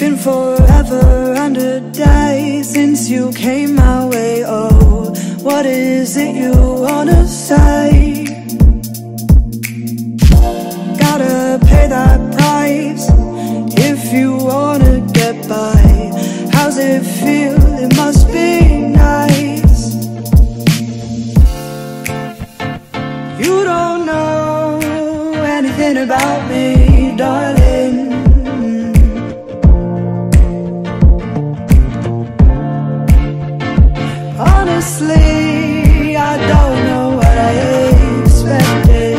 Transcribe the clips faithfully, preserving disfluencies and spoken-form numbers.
been forever and a day since you came my way. Oh, what is it you wanna say? Gotta pay that price if you wanna get by. How's it feel? It must be nice. You don't know anything about me, darling. Honestly, I don't know what I expected.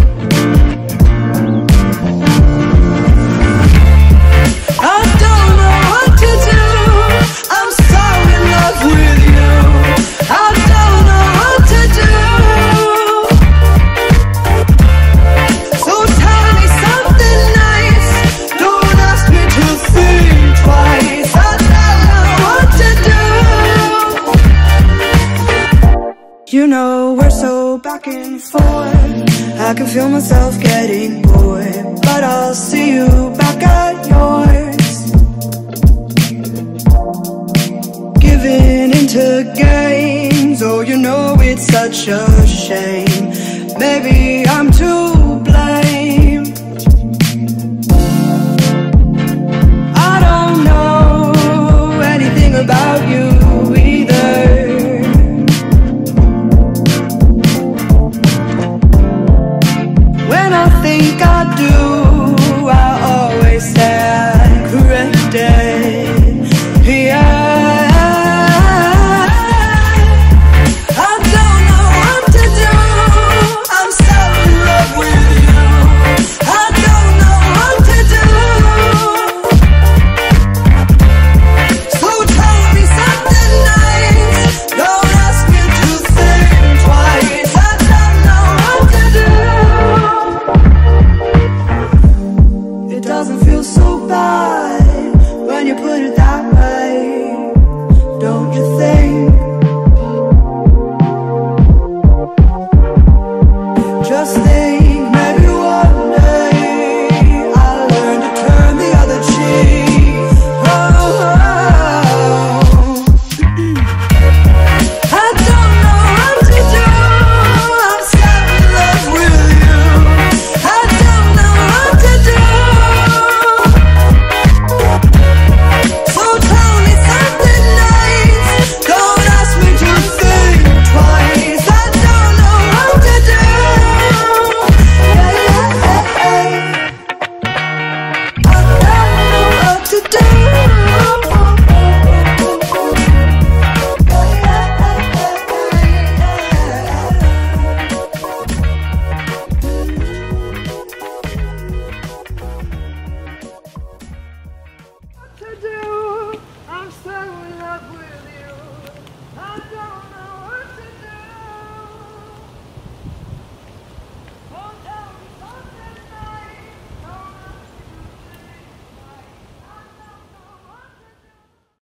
I don't know what to do. I'm so in love with you. I don't know what to do. So tell me something nice. Don't ask me to think twice. I don't know what to do. You know we're so back and forth, I can feel myself getting bored, but I'll see you back at yours. Giving into games, oh you know it's such a shame. Maybe I'm to blame. I don't know anything about you either. When I think I do,